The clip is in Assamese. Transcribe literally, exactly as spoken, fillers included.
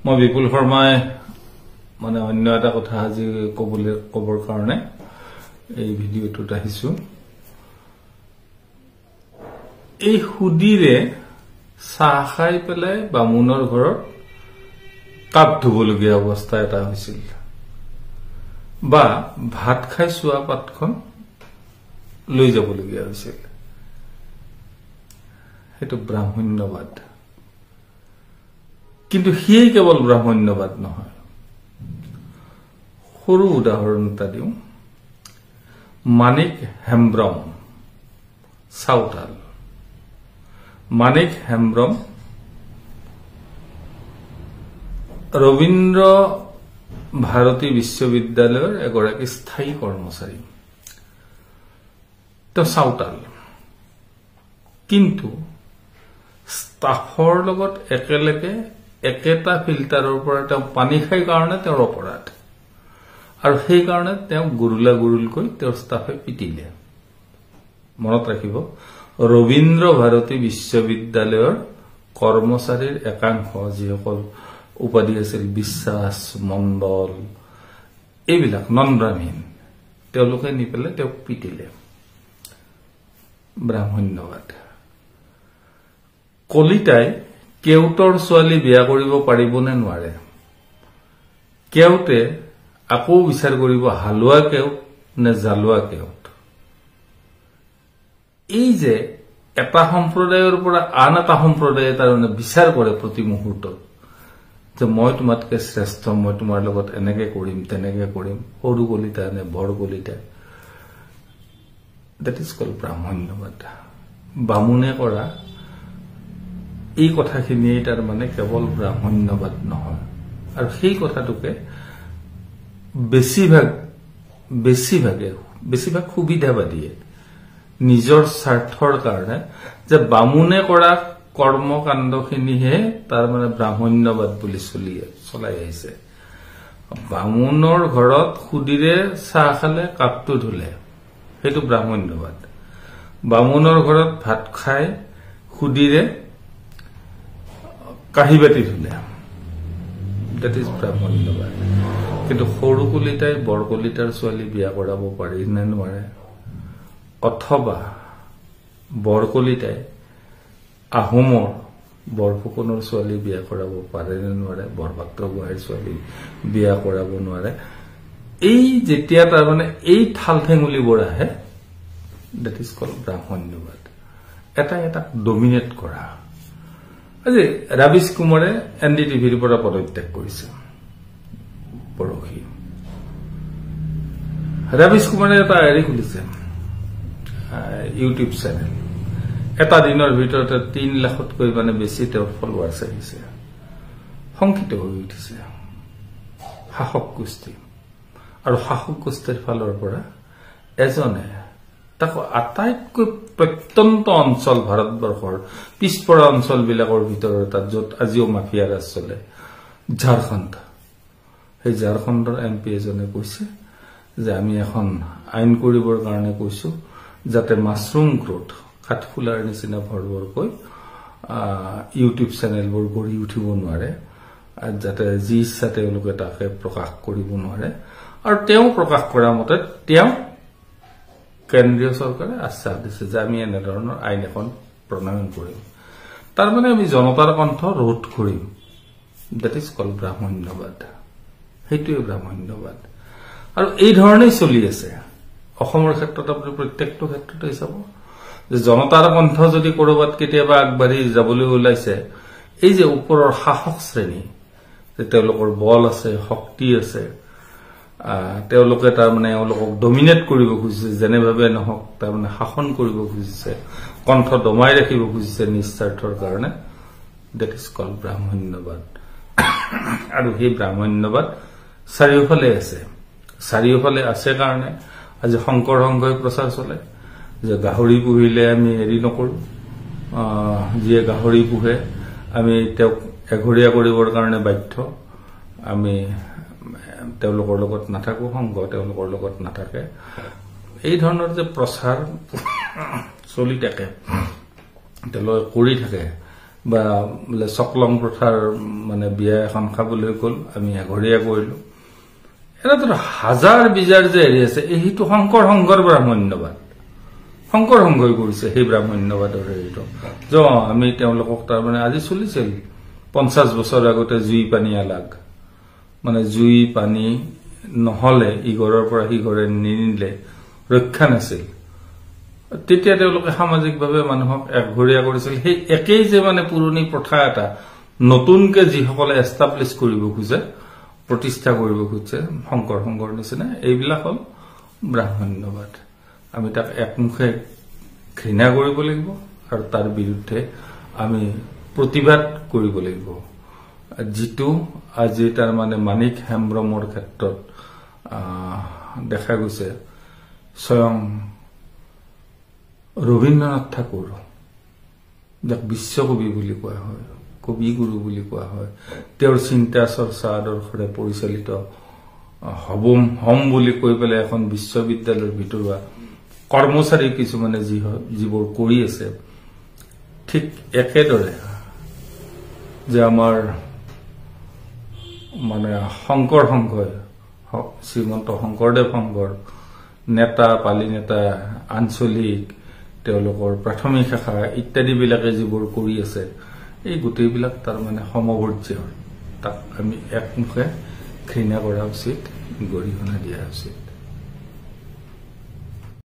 মই বিপুল শৰ্মাই মানে অন্য এটা কথা আজি কবলে কবৰ কাৰণে এই ভিডিওটোত আহিছো। এই হুদিৰে চাহ খাই পেলাই বামুণৰ ঘৰত কাপ ধুবলগীয়া অৱস্থা এটা হৈছিল, বা ভাত খাই চোৱা পাতখন লৈ যাবলগীয়া হৈছিল। সেইটো ব্ৰাহ্মণ্যবাদ। কিন্তু সিয়ে কেৱল ব্ৰাহ্মণ্যবাদ নহয়। সৰু উদাহৰণ এটা দিওঁ। মানিক হেমব্ৰম চাওতাল। মানিক হেমব্ৰম ৰবীন্দ্ৰ ভাৰতী বিশ্ববিদ্যালয়ৰ এগৰাকী স্থায়ী কৰ্মচাৰী। তেওঁ চাওতাল, কিন্তু ষ্টাফৰ লগত একেলগে একেটা ফিল্টাৰৰ পৰা তেওঁ পানী খাই কাৰণে তেওঁৰ অপৰাধ, আৰু সেইকাৰণে তেওঁ গুৰুলা গুৰুলকৈ তেওঁৰ ষ্টাফে পিটিলে। মনত ৰাখিব, ৰবীন্দ্ৰ ভাৰতী বিশ্ববিদ্যালয়ৰ কৰ্মচাৰীৰ একাংশ, যিসকল উপাধি আছিল বিশ্বাস, মণ্ডল, এইবিলাক নন ব্ৰাহ্মীণ, তেওঁলোকে নি পেলাই তেওঁক পিটিলে। ব্ৰাহ্মণ্যবাদ। কলিতাই কেউটৰ ছোৱালী বিয়া কৰিব পাৰিবনে নোৱাৰে? কেউটে আকৌ বিচাৰ কৰিব হালোৱা কেউট নে জালোৱা কেউট? এই যে এটা সম্প্ৰদায়ৰ পৰা আন এটা সম্প্ৰদায়ে তাৰমানে বিচাৰ কৰে প্ৰতি মুহূৰ্তত যে মই তোমাতকে শ্ৰেষ্ঠ, মই তোমাৰ লগত এনেকে কৰিম তেনেকে কৰিম, সৰু কলিতা নে বৰ কলিতা। দেট ইজ কল্ড ব্ৰাহ্মণ্যবাদ। বামুণে কৰা এই কথাখিনিয়ে তাৰ মানে কেৱল ব্ৰাহ্মণ্যবাদ নহয়, আৰু সেই কথাটোকে বেছিভাগ বেছিভাগে বেছিভাগ সুবিধাবাদীয়ে নিজৰ স্বাৰ্থৰ কাৰণে যে বামুণে কৰা কৰ্মকাণ্ডখিনিহে তাৰ মানে ব্ৰাহ্মণ্যবাদ বুলি চলি চলাই আহিছে। বামুণৰ ঘৰত সুদিৰে চাহ খালে, কাপটো ধুলে, সেইটো ব্ৰাহ্মণ্যবাদ। বামুণৰ ঘৰত ভাত খাই সুদিৰে কাঁহী বাতি ধুলে, দেট ইজ ব্ৰাহ্মণ্যবাদ। কিন্তু সৰু কলিতাই বৰ কলিতাৰ ছোৱালী বিয়া কৰাব পাৰি নে নোৱাৰে? অথবা বৰ কলিতাই আহোমৰ বৰফুকনৰ ছোৱালী বিয়া কৰাব পাৰে নে নোৱাৰে? বৰপাত্ৰ গোহাঁইৰ ছোৱালী বিয়া কৰাব নোৱাৰে? এই যেতিয়া তাৰমানে এই ঠাল ঠেঙুলিবোৰ আহে, দেট ইজ কল্ড ব্ৰাহ্মণ্যবাদ। এটা এটা ডমিনেট কৰা। আজি ৰাবিশ কুমাৰে এন ডি টিভিৰ পৰা পদত্যাগ কৰিছে পৰহি। ৰাবিশ কুমাৰে এটা হেৰি খুলিছে, ইউটিউব চেনেল। এটা দিনৰ ভিতৰতে তিন লাখতকৈ মানে বেছি তেওঁৰ ফলোৱাৰ্ছ আহিছে। শংকিত হৈ উঠিছে শাসক গোষ্ঠী, আৰু শাসক গোষ্ঠীৰ ফালৰ পৰা এজনে তাকো আটাইতকৈ প্ৰত্যন্ত অঞ্চল, ভাৰতবৰ্ষৰ পিছপৰা অঞ্চলবিলাকৰ ভিতৰত এটা য'ত আজিও মাফিয়া ৰাজ চলে, ঝাৰখণ্ড। সেই ঝাৰখণ্ডৰ এম পি এজনে কৈছে যে আমি এখন আইন কৰিবৰ কাৰণে কৈছো যাতে মাছৰুম গ্ৰোথ, কাঠফুলাৰ নিচিনা ভৰ ভৰকৈ ইউটিউব চেনেলবোৰ গঢ়ি উঠিব নোৱাৰে, যাতে যি ইচ্ছা তেওঁলোকে তাকে প্ৰকাশ কৰিব নোৱাৰে। আৰু তেওঁ প্ৰকাশ কৰা মতে তেওঁ কেন্দ্ৰীয় চৰকাৰে আশ্বাস দিছে যে আমি এনেধৰণৰ আইন এখন প্ৰণয়ন কৰিম, তাৰমানে আমি জনতাৰ কণ্ঠ ৰোধ কৰিম। দেট ইজ কল্ড ব্ৰাহ্মণ্যবাদ। সেইটোৱে ব্ৰাহ্মণ্যবাদ। আৰু এই ধৰণেই চলি আছে অসমৰ ক্ষেত্ৰত। আপুনি প্ৰত্যেকটো ক্ষেত্ৰতে চাব যে জনতাৰ কণ্ঠ যদি কৰবাত কেতিয়াবা আগবাঢ়ি যাবলৈ ওলাইছে, এই যে ওপৰৰ শাসক শ্ৰেণী, যে তেওঁলোকৰ বল আছে, শক্তি আছে, তেওঁলোকে তাৰমানে এওঁলোকক ডমিনেট কৰিব খুজিছে, যেনেভাৱে নহওক তাৰমানে শাসন কৰিব খুজিছে, কণ্ঠ দমাই ৰাখিব খুজিছে নিস্বাৰ্থৰ কাৰণে, দেট ইজ কল্ড ব্ৰাহ্মণ্যবাদ। আৰু সেই ব্ৰাহ্মণ্যবাদ চাৰিওফালে আছে। চাৰিওফালে আছে কাৰণে আজি শংকৰ সংঘই প্ৰচাৰ চলে যে গাহৰি পুহিলে আমি হেৰি নকৰো, যিয়ে গাহৰি পুহে আমি তেওঁক এঘৰীয়া কৰিবৰ কাৰণে বাধ্য, আমি তেওঁলোকৰ লগত নাথাকো, সংঘ তেওঁলোকৰ লগত নাথাকে। এই ধৰণৰ যে প্ৰচাৰ চলি থাকে, তেওঁলোকে কৰি থাকে, বা বোলে চকলং প্ৰথাৰ মানে বিয়া এখন খাবলৈ গ'ল আমি এঘৰীয়া কৰিলো এটাতো হাজাৰ বিজাৰ যে হেৰি আছে এইটো শংকৰ সংঘৰ ব্ৰাহ্মণ্যবাদ শংকৰ সংঘই কৰিছে সেই ব্ৰাহ্মণ্যবাদৰ হেৰিটো য আমি তেওঁলোকক তাৰমানে আজি চলিছিল পঞ্চাশ বছৰ আগতে জুই পানী আলাগ মানে জুই পানী নহলে ইঘৰৰ পৰা সিঘৰে নিনিলে ৰক্ষা নাছিল তেতিয়া তেওঁলোকে সামাজিকভাৱে মানুহক একঘৰীয়া কৰিছিল সেই একেই যে মানে পুৰণি প্ৰথা এটা নতুনকে যিসকলে এষ্টাব্লিছ কৰিব খোজে প্ৰতিষ্ঠা কৰিব খোজে শংকৰ সংঘৰ নিচিনা এইবিলাক হল ব্ৰাহ্মণ্যবাদ আমি তাক একমুখে ঘৃণা কৰিব লাগিব আৰু তাৰ বিৰুদ্ধে আমি প্ৰতিবাদ কৰিব লাগিব যিটো আজি তাৰ মানে মানিক হেমব্ৰমৰ ক্ষেত্ৰত দেখা গৈছে স্বয়ং ৰবীন্দ্ৰনাথ ঠাকুৰ যাক বিশ্বকবি বুলি কোৱা হয় কবি গুৰু বুলি কোৱা হয় তেওঁৰ চিন্তা চৰ্চা আদৰ্শৰে পৰিচালিত হবম হম বুলি কৈ পেলাই এখন বিশ্ববিদ্যালয়ৰ ভিতৰুৱা কৰ্মচাৰী কিছুমানে যি যিবোৰ কৰি আছে ঠিক একেদৰে যে আমাৰ মানে শংকৰ সংঘই শ্ৰীমন্ত শংকৰদেৱ সংঘৰ নেতা পালি নেতা আঞ্চলিক তেওঁলোকৰ প্ৰাথমিক শাখা ইত্যাদি বিলাকে যিবোৰ কৰি আছে এই গোটেইবিলাক তাৰ মানে সমবৰ্জ্য তাক আমি একমুখে ঘৃণা কৰা উচিত গৰিহণা দিয়া উচিত